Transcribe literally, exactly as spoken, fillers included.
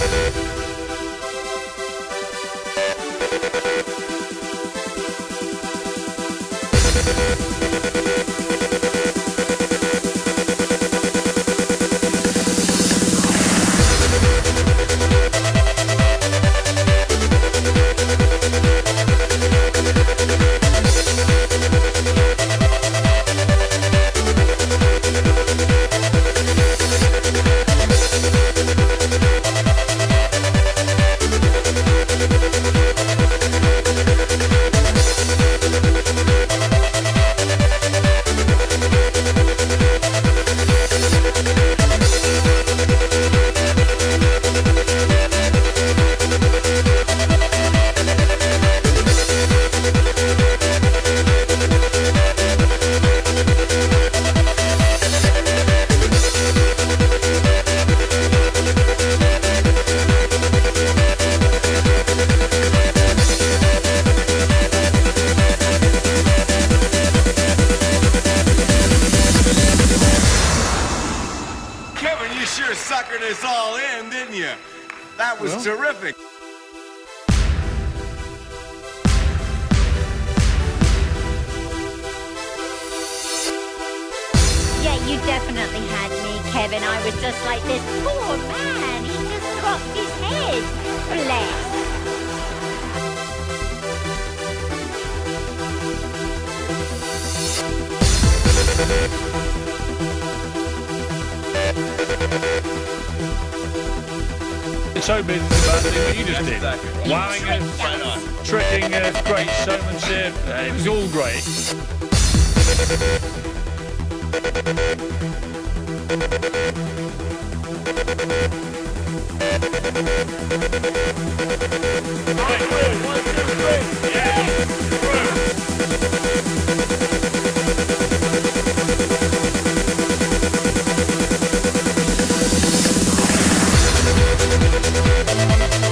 Suckered us all in, didn't you? That was well. terrific. Yeah, you definitely had me, Kevin. I was just like this poor man. He just dropped his head. Bless. So busy about it, but you just did. Wowing us, tricking us, great showmanship, and it was all great. Right, good. One, two, three. Yeah. Through.